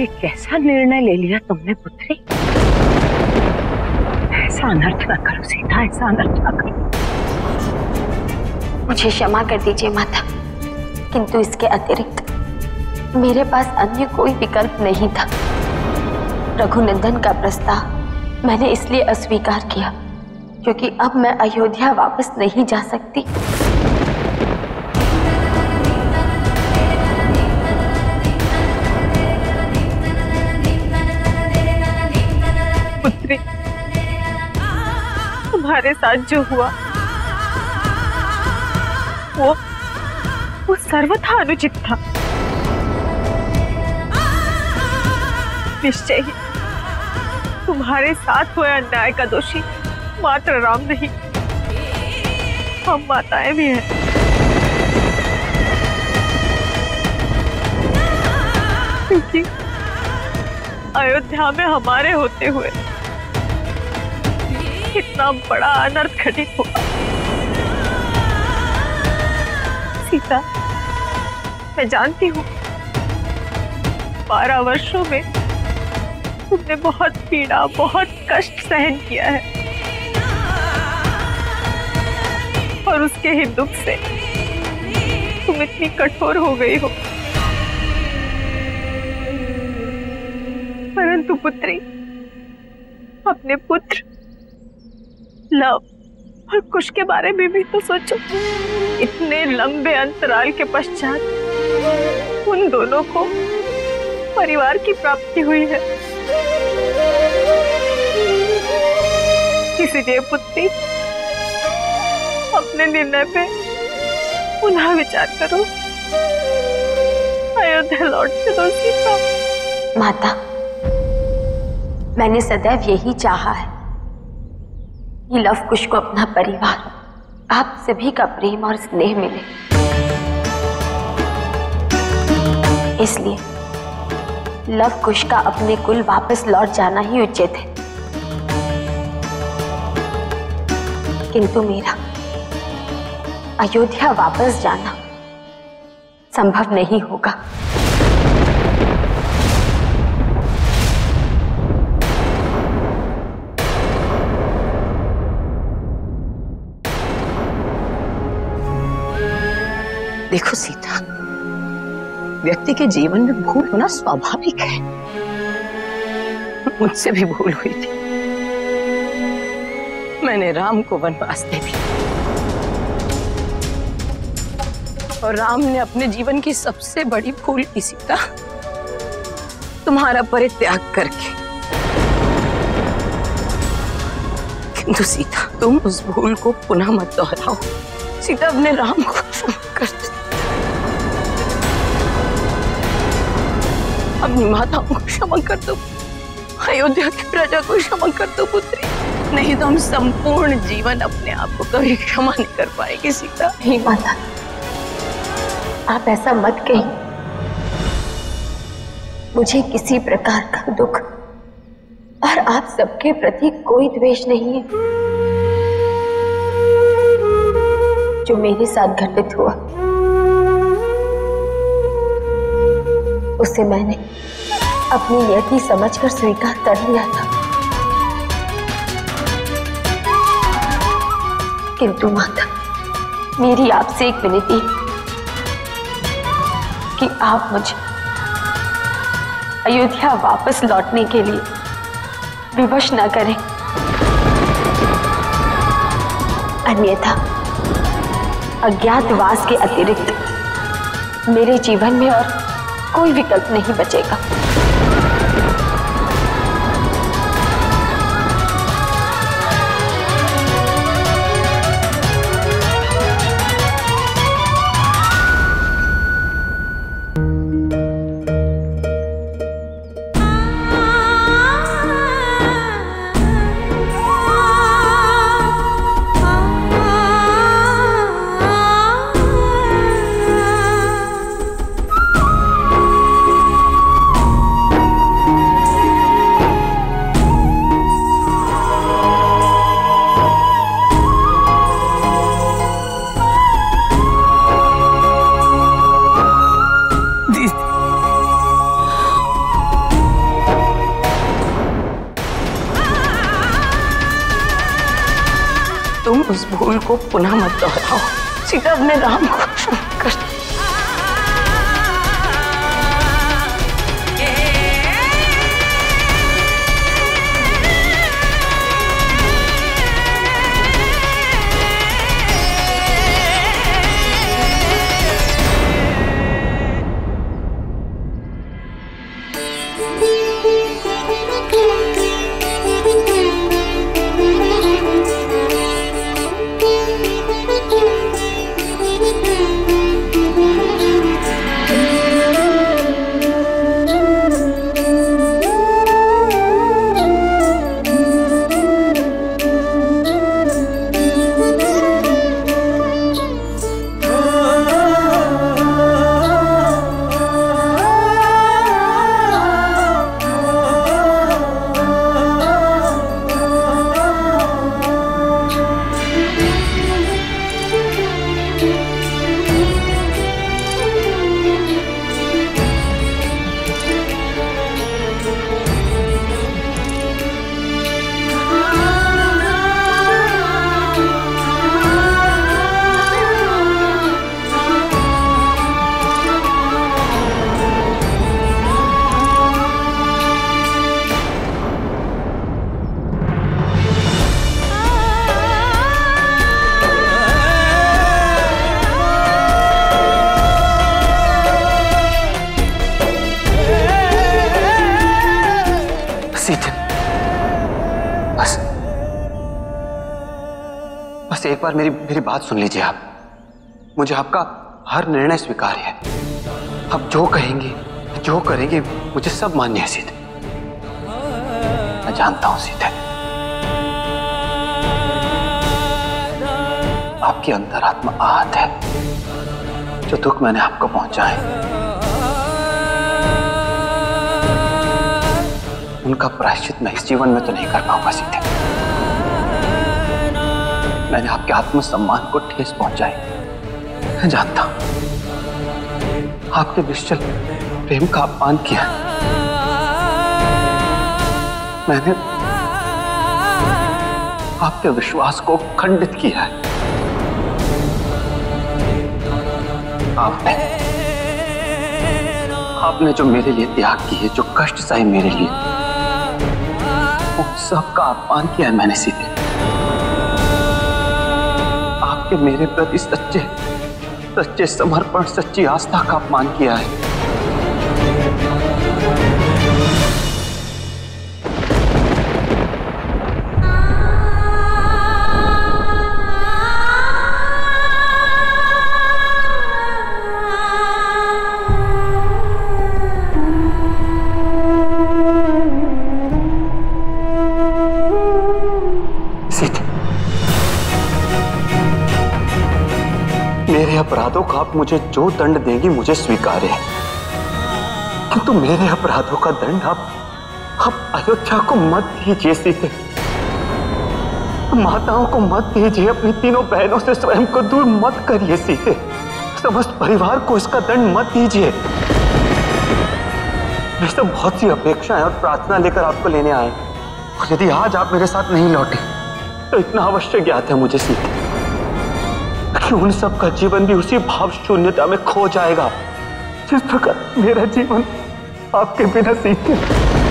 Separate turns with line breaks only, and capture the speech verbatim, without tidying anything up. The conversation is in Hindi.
ये कैसा निर्णय ले लिया तुमने पुत्री? ऐसा अनर्थ न करो सीता, ऐसा अनर्थ न करो।
मुझे क्षमा कर दीजिए माता, किंतु इसके अतिरिक्त मेरे पास अन्य कोई विकल्प नहीं था। रघुनंदन का प्रस्ताव मैंने इसलिए अस्वीकार किया क्योंकि अब मैं अयोध्या वापस नहीं जा सकती।
पुत्री, तुम्हारे साथ जो हुआ वो वो सर्वथा अनुचित था। निश्चय ही तुम्हारे साथ हुए अन्याय का दोषी मात्र राम नहीं, हम माताएं भी हैं। क्योंकि अयोध्या में हमारे होते हुए कितना बड़ा अनर्थ घटित हुआ। सीता, मैं जानती हूँ बारह वर्षों में तुमने बहुत पीड़ा, बहुत कष्ट सहन किया है और उसके ही दुख से तुम इतनी कठोर हो गई हो। परंतु पुत्री, अपने पुत्र लव और कुश के बारे में भी तो सोचो। इतने लंबे अंतराल के पश्चात उन दोनों को परिवार की प्राप्ति हुई है। इसलिए पुत्री, अपने निर्णय पे पुनः विचार करो। अयोध्या लौट के दो सीता।
माता, मैंने सदैव यही चाहा है कि लव कुश को अपना परिवार, आप सभी का प्रेम और स्नेह मिले। इसलिए लव कुश का अपने कुल वापस लौट जाना ही उचित है। किंतु मेरा अयोध्या वापस जाना संभव नहीं होगा।
देखो सीता, व्यक्ति के जीवन में भूल होना स्वाभाविक है। मुझसे भी भूल हुई थी। मैंने राम को वनवास दे दिया और राम ने अपने जीवन की सबसे बड़ी भूल की सीता, तुम्हारा परित्याग करके। किंतु सीता, तुम उस भूल को पुनः मत दोहराओ। सीता, अपने राम को क्षमा कर दो, अपनी माताओं को क्षमा कर दो, अयोध्या की प्रजा को क्षमा कर दो पुत्री। नहीं तो हम संपूर्ण जीवन अपने आप को कभी क्षमा नहीं कर पाएंगे सीता।
नहीं माता, आप ऐसा मत कहिए। मुझे किसी प्रकार का दुख और आप सबके प्रति कोई द्वेष नहीं है। जो मेरे साथ घटित हुआ उसे मैंने अपनी नियति समझकर स्वीकार कर लिया था। किंतु माता, मेरी आपसे एक विनती कि आप मुझे अयोध्या वापस लौटने के लिए विवश न करें। अन्यथा अज्ञातवास के अतिरिक्त मेरे जीवन में और कोई विकल्प नहीं बचेगा।
उस भूल को पुनः मत दोहराओ। सीता अपने राम को कष्ट।
बस बस एक बार मेरी मेरी बात सुन लीजिए आप। मुझे आपका हर निर्णय स्वीकार्य है। आप जो कहेंगे जो करेंगे मुझे सब मान्य है सीते। मैं जानता हूं सीते, आपकी अंतरात्मा आहत है। जो दुख मैंने आपको पहुंचाए उनका प्रायश्चित मैं इस जीवन में तो नहीं कर पाऊंगा सीते। मैंने आपके आत्मसम्मान को ठेस पहुंचाई। मैं जानता हूं आपके निश्चल प्रेम का अपमान किया। मैंने आपके विश्वास को खंडित किया है। आपने आपने जो मेरे लिए त्याग किए, जो कष्ट सहे मेरे लिए, उन सब का अपमान किया है मैंने सीते। आपके मेरे प्रति सच्चे सच्चे समर्पण, सच्ची आस्था का अपमान किया है। मेरे अपराधों का आप मुझे जो दंड देंगी मुझे स्वीकार्य है, किंतु मेरे अपराधों का दंड आप आप अयोध्या को मत दीजिए सीते। माताओं को मत दीजिए, अपनी तीनों बहनों से स्वयं को दूर मत करिए सीते। समस्त परिवार को इसका दंड मत दीजिए। वे सब बहुत सी अपेक्षाएं और प्रार्थना लेकर आपको लेने आए, और यदि आज आप मेरे साथ नहीं लौटे तो इतना अवश्य ज्ञात है मुझे सीते कि उन सब का जीवन भी उसी भाव शून्यता में खो जाएगा जिस प्रकार मेरा जीवन आपके बिना सीते।